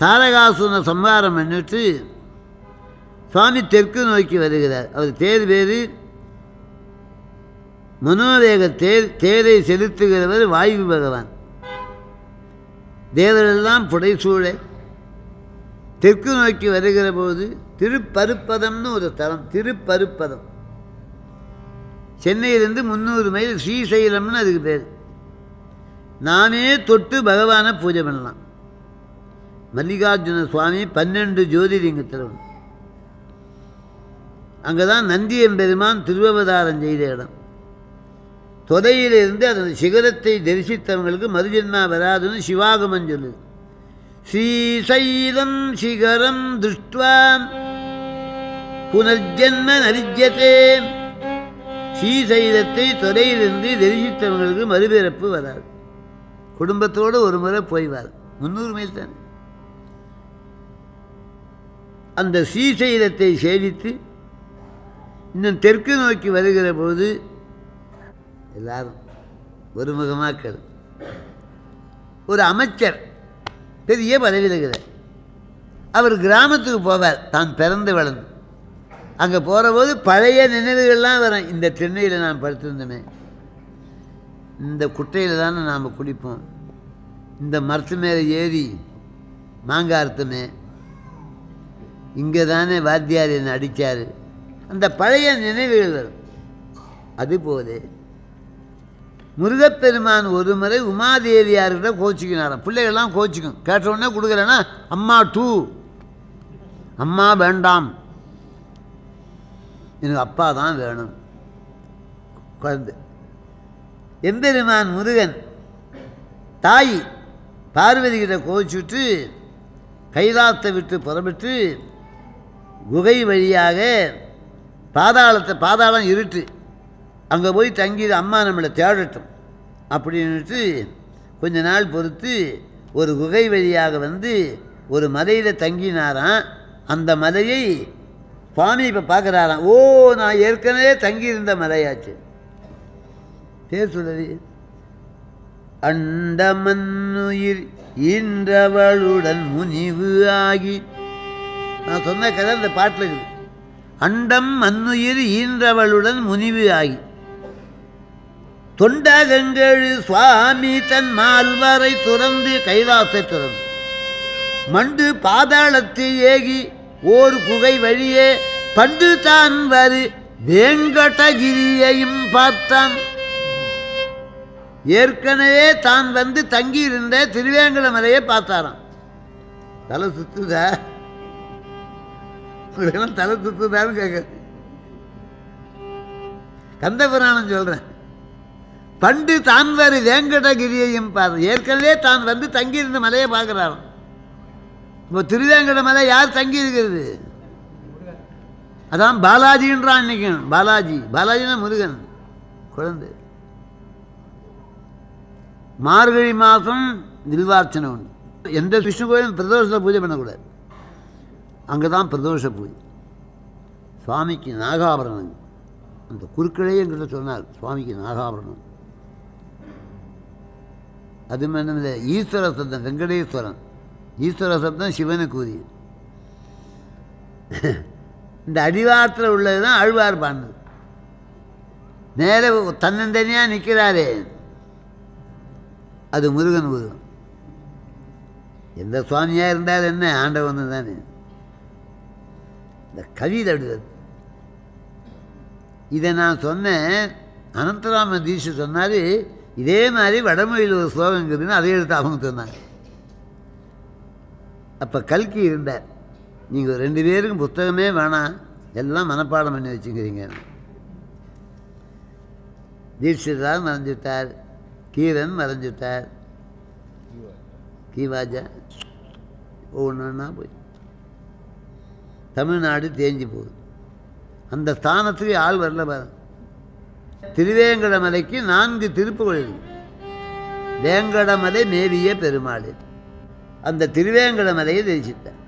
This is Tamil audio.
தாரகாசுரனை சம்ஹாரம் பண்ணிட்டு சுவாமி தெற்கு நோக்கி வருகிறார். அவர் தேர் பேர் மனோவேக தேர். தேரை செலுத்துகிறவர் வாயு பகவான். தேவரெல்லாம் புடைசூழ தெற்கு நோக்கி வருகிற போது திருப்பருப்பதம்னு ஒரு தலம். திருப்பருப்பதம் சென்னையிலிருந்து 300 மைல். ஸ்ரீசைலம்னு அதுக்கு பேர். நானே தொட்டு பகவானை பூஜை பண்ணலாம். மல்லிகார்ஜுன சுவாமி 12 ஜோதிலிங்கத்தில் ஒன்று. அங்கே தான் நந்தியம்பெருமான் திருவவதாரம் செய்த இடம். தொலையிலிருந்து அந்த சிகரத்தை தரிசித்தவங்களுக்கு மறுஜன்மா வராதுன்னு சிவாகமம் சொல்லுது. ஸ்ரீசைலம் சிகரம் திருஷ்ட்வா புனர்ஜன்ம நரிஜ்யதே. ஸ்ரீசைலத்தை தொலையிலிருந்து தரிசித்தவங்களுக்கு மறுபிறப்பு வராது. குடும்பத்தோடு ஒரு முறை போய்வார். 300 மைல் தான். அந்த ஸ்ரீசைலத்தை சேவித்து இன்னும் தெற்கு நோக்கி வருகிற போது எல்லாரும் ஒருமுகமாக ஒரு அமைச்சர் பெரிய பதவியில் இருக்கிறார். அவர் கிராமத்துக்கு போவார், தான் பிறந்து வளர்ந்து. அங்கே போகிற போது பழைய நினைவுகள்லாம் வரும். இந்த சென்னையில் நான் படுத்திருந்தோமே, இந்த குட்டையில் தானே நாம் குளிப்போம், இந்த மரத்து மேலே ஏறி மாங்காய் அறுத்தமே, இங்கே தானே வாத்தியார் என்னை அடித்தார். அந்த பழைய நினைவுகள் வரும். அதுபோல முருகப்பெருமான் ஒரு முறை உமாதேவியார்கிட்ட கோச்சிக்கினாராம். பிள்ளைகள்லாம் கோச்சிக்கும். கேட்டவுடனே கொடுக்குறேன்னா அம்மா டூ, அம்மா வேண்டாம், எனக்கு அப்பா தான் வேணும். குழந்தை எம்பெருமான் முருகன் தாய் பார்வதி கிட்ட கோச்சிட்டு கைலாசத்தை விட்டு புறப்பட்டு குகை வழியாக பாதாளம் இருட்டு, அங்கே போய் தங்கி அம்மா நம்மளை தேடட்டும் அப்படின்ட்டு கொஞ்ச நாள் பொறுத்து ஒரு குகை வழியாக வந்து ஒரு மலையில் தங்கினாராம். அந்த மலையை சுவாமி இப்போ பார்க்குறாராம். ஓ, நான் ஏற்கனவே தங்கியிருந்த மலையாச்சு. பேர் சொல்லுது. அண்டமன்னுயிர் ஈன்றவளுடன் முனிவு ஆகி. நான் சொன்ன கதை இந்த பாட்டில் இருக்குது. அண்டம் மன்னுயிர் ஈன்றவளுடன் முனிவு ஆகி தொண்டகங்கள் சுவாமி தன் மால்வரை துறந்து கைலாசத்தை துறந்து மண்டு பாதாளத்தை ஏகி ஓர் குகை வழியே பண்டு தான் வரு வேங்கடகிரியையும் பார்த்தான். ஏற்கனவே தான் வந்து தங்கியிருந்த திருவேங்கட மலையை பார்த்தாராம். தலை சுத்துதா? தலை சுத்துதான்னு கேட்க கந்தபுராணம் சொல்றேன். பண்டு தான் வரு வேங்கடகிரியையும் பார்த்து ஏற்கனவே தான் வந்து தங்கியிருந்த மலையை பார்க்கிறாராம். இப்போ திருவேங்கட மலை யார் தங்கி இருக்கிறது? அதான் பாலாஜின்றான் இன்னைக்கு. பாலாஜினா முருகன் குழந்தை. மார்கழி மாதம் நில்வார்ச்சனை உண்டு. எந்த விஷ்ணு கோயிலும் பிரதோஷத்தில் பூஜை பண்ணக்கூடாது. அங்கே தான் பிரதோஷ பூஜை. சுவாமிக்கு நாகாபரணம். அந்த குறுக்களையே என்கிட்ட சொன்னார், சுவாமிக்கு நாகாபரணம். அது மாதிரி ஈஸ்வர சப்தம், வெங்கடேஸ்வரன் ஈஸ்வர சப்தம் சிவனுக்கு உரிய. இந்த அடிவாரத்தில் உள்ளது தான் ஆழ்வார் பாண்டது. நேர தன்னந்தனியாக நிற்கிறாரே, அது முருகன். எந்த சுவாமியாக இருந்தால் என்ன, ஆண்டவன் தானே. இந்த கவிதை அப்படிது. இதை நான் சொன்னேன். அனந்தராம தீட்சை சொன்னார், இதே மாதிரி வடமொழியில் ஒரு ஸ்லோகம் இருக்குதுன்னு அதை எடுத்து அவங்க சொன்னாங்க. அப்போ கல்கி இருந்தார். நீங்கள் 2 பேருக்கும் புத்தகமே வேணாம், எல்லாம் மனப்பாடம் பண்ணி வச்சுக்கிறீங்க. தீட்சிதர் மறைஞ்சிட்டார், கீரன் மறைஞ்சிட்டார், கீவாஜா ஒவ்வொன்றா போய் தமிழ்நாடு தேஞ்சு போகுது. அந்த ஸ்தானத்துக்கு ஆள் வரல பாரு. திருவேங்கட மலைக்கு 4 திருப்புகள். வேங்கடமலை மேவிய பெருமாள் அந்த திருவேங்கட மலையை தரிசித்தார்.